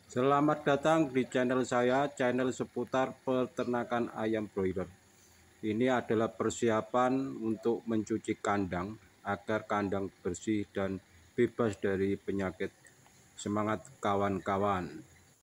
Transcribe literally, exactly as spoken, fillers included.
Selamat datang di channel saya, channel seputar peternakan ayam broiler. Ini adalah persiapan untuk mencuci kandang agar kandang bersih dan bebas dari penyakit. Semangat kawan-kawan!